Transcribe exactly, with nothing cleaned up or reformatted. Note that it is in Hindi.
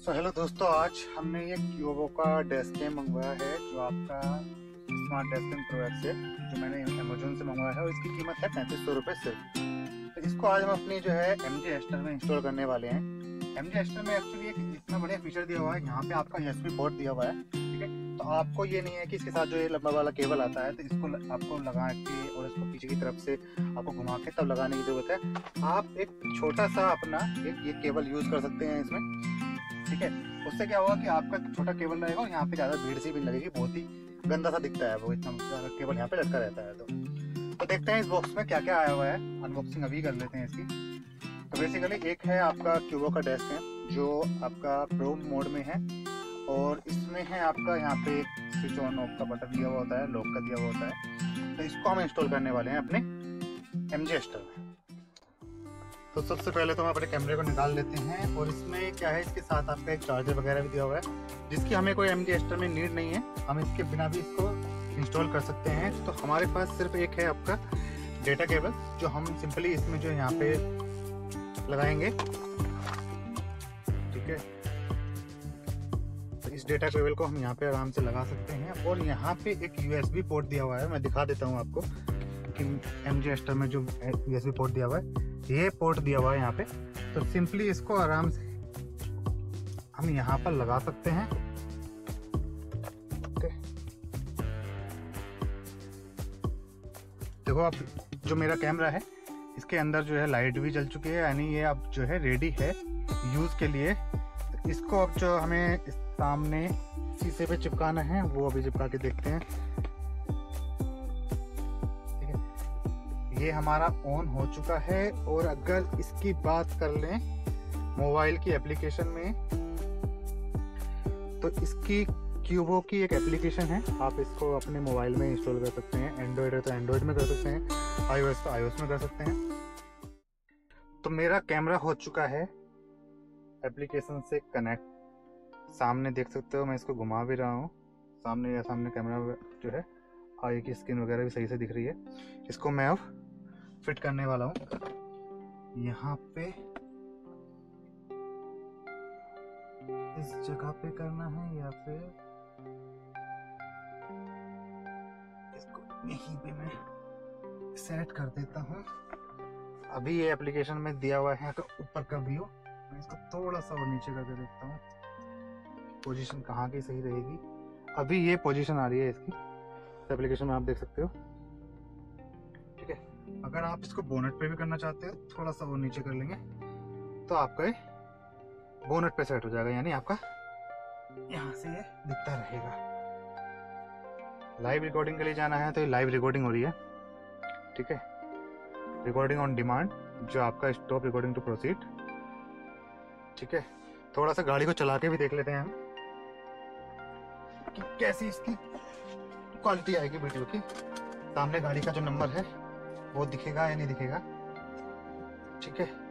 तो हेलो दोस्तों, आज हमने ये क्यूबो का डेस्क कैम मंगवाया है जो आपका smart desk cam pro app से, जो मैंने अमेजोन से मंगवाया है और इसकी कीमत है पैंतीस सौ रुपये सिर्फ। तो इसको आज हम अपनी जो है एम जी एस्टर में इंस्टॉल करने वाले हैं। एम जी एस्टर में एक्चुअली एक इतना बढ़िया फीचर दिया हुआ है, यहाँ पे आपका यू एस बी पोर्ट दिया हुआ है, ठीक है। तो आपको ये नहीं है कि इसके साथ जो ये लंबा वाला केबल आता है तो इसको आपको लगा के और इसको पीछे की तरफ से आपको घुमा के तब लगाने की जरूरत है। आप एक छोटा सा अपना एक ये केबल यूज कर सकते हैं इसमें, ठीक है। उससे क्या होगा कि आपका छोटा केबल रहेगा और यहाँ पे ज़्यादा भीड़ सी भी लगेगी, बहुत ही गंदा सा दिखता है वो, इतना केबल यहाँ पे लटका रहता है। तो तो देखते हैं इस बॉक्स में क्या क्या आया हुआ है, अनबॉक्सिंग अभी कर लेते हैं इसकी। तो बेसिकली एक है आपका क्यूबो का डेस्क है जो आपका प्रो मोड में है और इसमें है आपका यहाँ पे स्विच ऑन ऑफ का बटन दिया हुआ होता है, लॉक का दिया हुआ होता है। तो इसको हम इंस्टॉल करने वाले हैं अपने एम जी एस्टर में। तो सबसे पहले तो हम अपने कैमरे को निकाल लेते हैं और इसमें क्या है, इसके साथ आपका एक चार्जर वगैरह भी दिया हुआ है जिसकी हमें कोई एम जी एस्टर में नीड नहीं है, हम इसके बिना भी इसको इंस्टॉल कर सकते हैं। तो हमारे पास सिर्फ एक है आपका डेटा केबल जो हम सिंपली इसमें जो यहाँ पे लगाएंगे, ठीक है। तो इस डेटा केबल को हम यहाँ पे आराम से लगा सकते हैं और यहाँ पे एक यू एस बी पोर्ट दिया हुआ है, मैं दिखा देता हूँ आपको कि एम जी एस्टर में जो यू एस बी पोर्ट दिया हुआ है, ये पोर्ट दिया हुआ है यहाँ पे। तो सिंपली इसको आराम से हम यहाँ पर लगा सकते हैं, ओके। देखो अब जो मेरा कैमरा है इसके अंदर जो है लाइट भी जल चुकी है, यानी ये अब जो है रेडी है यूज़ के लिए। तो इसको अब जो हमें सामने शीशे पे चिपकाना है वो अभी चिपका के देखते हैं, ठीक है। ये हमारा ऑन हो चुका है और अगर इसकी बात कर लें मोबाइल की एप्लीकेशन में, तो इसकी क्यूबो की एक एप्लीकेशन है, आप इसको अपने मोबाइल में इंस्टॉल कर सकते हैं। एंड्रॉयड है तो एंड्रॉयड में कर सकते हैं, आईओएस तो आईओएस में कर सकते हैं। तो मेरा कैमरा हो चुका है एप्लीकेशन से कनेक्ट, सामने देख सकते हो मैं इसको घुमा भी रहा हूँ, सामने या सामने कैमरा जो है आई की स्क्रीन वगैरह भी सही से दिख रही है। इसको मैं अब फिट करने वाला हूँ यहाँ पे, इस जगह पे करना है या फिर इसको यहीं पे मैं सेट कर देता हूँ। अभी ये एप्लीकेशन में दिया हुआ है तो ऊपर का व्यू, मैं इसको थोड़ा सा और नीचे करके देखता हूँ पोजीशन कहाँ की सही रहेगी। अभी ये पोजीशन आ रही है इसकी एप्लीकेशन में, आप देख सकते हो, ठीक है। अगर आप इसको बोनेट पे भी करना चाहते हो थोड़ा सा और नीचे कर लेंगे तो आपका ये बोनेट पे सेट हो जाएगा, यानी आपका यहाँ से ये दिखता रहेगा। लाइव रिकॉर्डिंग के लिए जाना है तो ये लाइव रिकॉर्डिंग हो रही है, ठीक है। रिकॉर्डिंग ऑन डिमांड जो आपका स्टॉप रिकॉर्डिंग टू प्रोसीड, ठीक है। थोड़ा सा गाड़ी को चला के भी देख लेते हैं हम कि कैसी इसकी क्वालिटी आएगी वीडियो की। सामने गाड़ी का जो नंबर है वो दिखेगा या नहीं दिखेगा, ठीक है।